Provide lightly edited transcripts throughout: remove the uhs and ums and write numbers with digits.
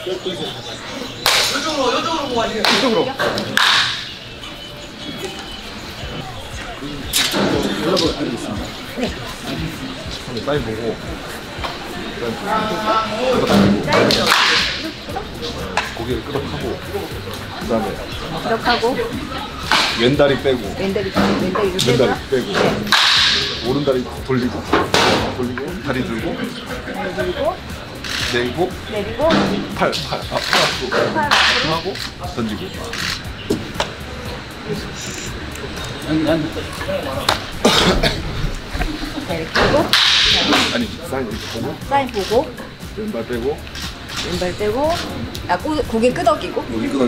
요쪽으로 모아주세요. 이쪽으로. 연락을 드리겠습니다. 네. 사인 보고 고개를 끄덕하고 그다음에 끄덕하고 왼다리 빼고 왼다리 빼고 오른다리 돌리고 다리 들고 내리고 팔 앞으로 하고 던지고 이렇게 하고 아니 사인 이렇게 보고 사인 보고 왼발 빼고 고개 끄덕이고 그리고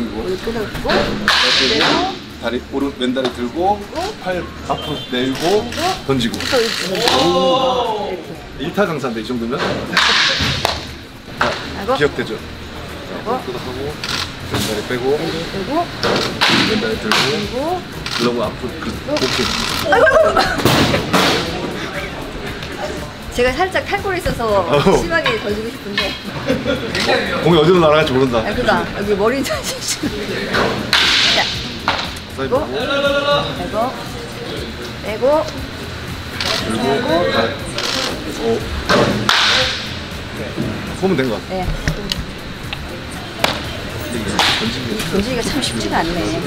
다리 왼다리 들고 팔 앞으로 내리고 던지고. 일타 강사인데 이 정도면 기억되죠? 끄덕하고 왼다리 빼고 왼다리 들고 글러브 앞으로 오케이. 제가 살짝 탈골이 있어서 심하게 던지고 싶은데 공이 어디로 날아갈지 모른다. 그다 여기 머리 던지시고 빼고 보면 된 거 같아. 네. 던지기가 참 쉽지가 않네.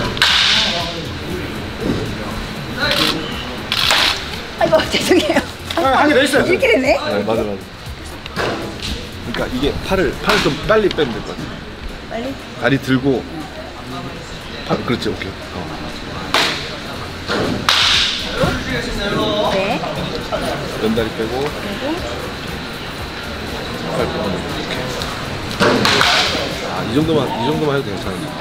아이고 죄송해요. 한 개 더 있어요. 이렇게 되네? 네, 맞아. 그러니까 이게 팔을 좀 빨리 빼면 될 것 같아. 빨리? 다리 들고 그렇지, 오케이. 네. 왼다리 빼고 팔 빼고 오케이. 이 정도만 해도 괜찮은데.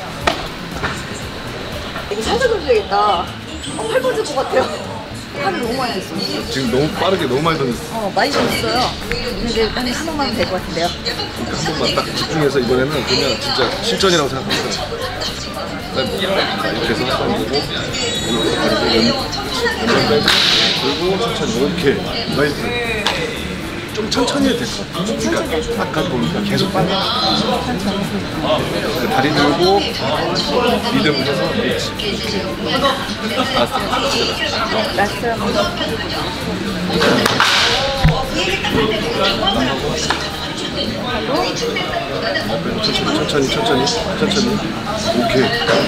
이거 살짝 던져야겠다. 팔 뻗을 것 같아요. 팔을 너무 많이 던졌어. 지금 너무 빠르게 너무 많이 던졌어. 많이 던졌어요. 근데 한 번만 될 것 같은데요. 그러니까 한 번만 딱 집중해서 이번에는 그냥 진짜 실전이라고 생각합니다. 이렇게 해서 한 번 보고 그리고 천천히 이렇게 나이스. 좀 천천히 해도 될 것 같아. 그러니까 아까 보니까 계속 빨리 다리 들고 리듬을 해서 이렇게 라스트 천천히 오케이.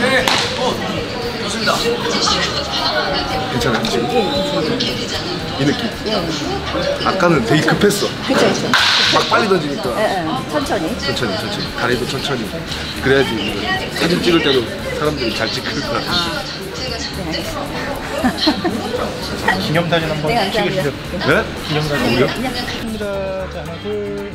괜찮아 지금? 이 느낌. 아까는 되게 급했어. 그쵸. 막 빨리 던지니까. 천천히. 다리도 천천히. 그래야지 사진 찍을 때도 사람들이 잘 찍힐 거야. 기념사진 한번 네, 찍으시죠. 네? 기념사진이요? 감사합니다. 자, 하나, 둘.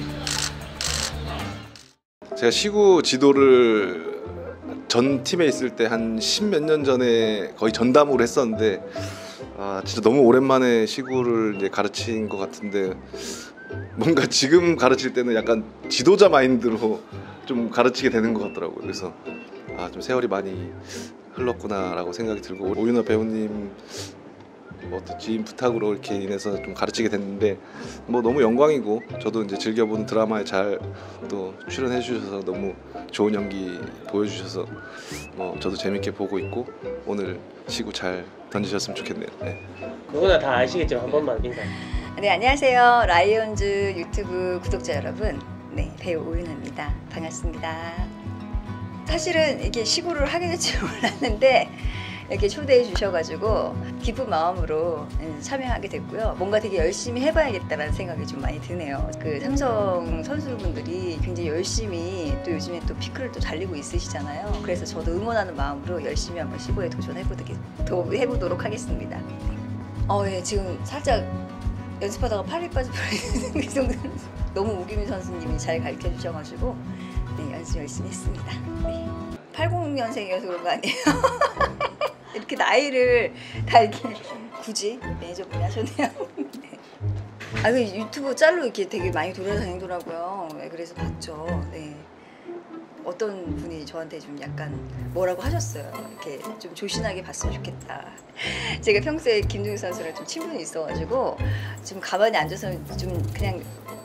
제가 시구 지도를 전 팀에 있을 때 한 10몇 년 전에 거의 전담으로 했었는데 진짜 너무 오랜만에 시구를 이제 가르친 것 같은데 뭔가 지금 가르칠 때는 약간 지도자 마인드로 좀 가르치게 되는 것 같더라고요. 그래서 좀 세월이 많이 흘렀구나라고 생각이 들고 오윤아 배우님 지인 부탁으로 이렇게 인해서 좀 가르치게 됐는데 너무 영광이고 저도 이제 즐겨본 드라마에 잘 또 출연해 주셔서 너무 좋은 연기 보여주셔서 저도 재밌게 보고 있고 오늘 시구 잘 던지셨으면 좋겠네요. 네. 누구나 다 아시겠지만 한 번만 인사. 네, 안녕하세요. 라이온즈 유튜브 구독자 여러분. 네, 배우 오윤아입니다. 반갑습니다. 사실은 이게 시구를 하게 될 줄 몰랐는데 이렇게 초대해 주셔가지고 기쁜 마음으로 참여하게 됐고요. 뭔가 되게 열심히 해봐야겠다라는 생각이 좀 많이 드네요. 그 삼성 선수분들이 굉장히 열심히 또 요즘에 또 피크를 또 달리고 있으시잖아요. 그래서 저도 응원하는 마음으로 열심히 한번 시구에 도전해보도록 하겠습니다. 예, 지금 살짝 연습하다가 팔이 빠질 뻔했는데 그 정도는 너무 우기민 선수님이 잘 가르쳐 주셔가지고 네, 연습 열심히 했습니다. 네. 80년생이어서 그런 거 아니에요? 이렇게 나이를 다 이렇게 굳이 매니저분이 하셨네요. 네. 그 유튜브 짤로 이렇게 되게 많이 돌아다니더라고요. 네, 그래서 봤죠. 네. 어떤 분이 저한테 좀 약간 뭐라고 하셨어요. 이렇게 좀 조신하게 봤으면 좋겠다. 제가 평소에 김동희 선수랑 좀 친분이 있어가지고 좀 가만히 앉아서 좀 그냥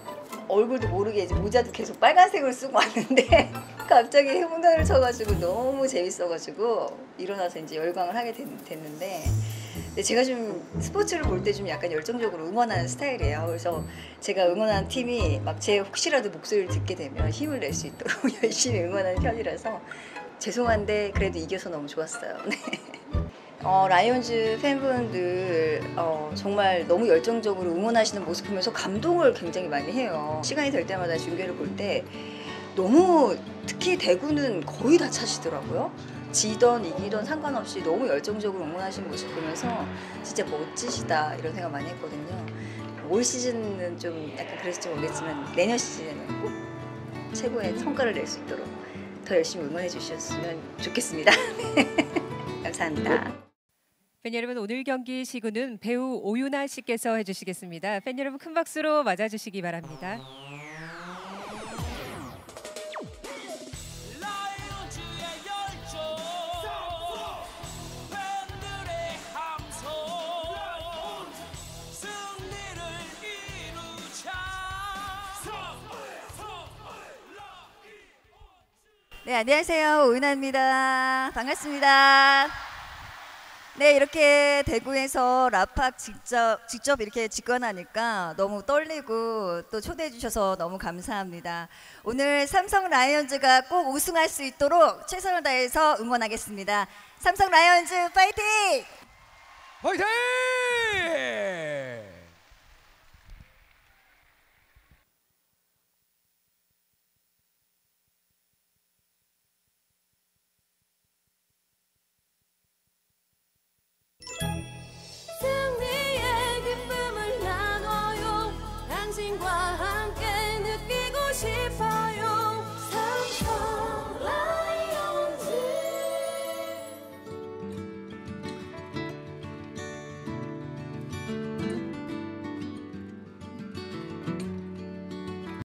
얼굴도 모르게 이제 모자도 계속 빨간색을 쓰고 왔는데 갑자기 홈런을 쳐가지고 너무 재밌어가지고 일어나서 이제 열광을 하게 됐는데 근데 제가 좀 스포츠를 볼 때 좀 약간 열정적으로 응원하는 스타일이에요. 그래서 제가 응원하는 팀이 막 제 혹시라도 목소리를 듣게 되면 힘을 낼 수 있도록 열심히 응원하는 편이라서 죄송한데 그래도 이겨서 너무 좋았어요. 네. 라이온즈 팬분들 정말 너무 열정적으로 응원하시는 모습 보면서 감동을 굉장히 많이 해요. 시간이 될 때마다 중계를 볼 때 너무 특히 대구는 거의 다 차시더라고요. 지던 이기던 상관없이 너무 열정적으로 응원하시는 모습 보면서 진짜 멋지시다 이런 생각 많이 했거든요. 올 시즌은 좀 약간 그랬을지 모르겠지만 내년 시즌에는 꼭 최고의 성과를 낼 수 있도록 더 열심히 응원해 주셨으면 좋겠습니다. 감사합니다. 팬 여러분, 오늘 경기 시구는 배우 오윤아 씨께서 해주시겠습니다. 팬 여러분 큰 박수로 맞아주시기 바랍니다. 네, 안녕하세요. 오윤아입니다. 반갑습니다. 네, 이렇게 대구에서 라팍 직접 이렇게 직관하니까 너무 떨리고 또 초대해 주셔서 너무 감사합니다. 오늘 삼성 라이온즈가 꼭 우승할 수 있도록 최선을 다해서 응원하겠습니다. 삼성 라이온즈 파이팅! 화이팅!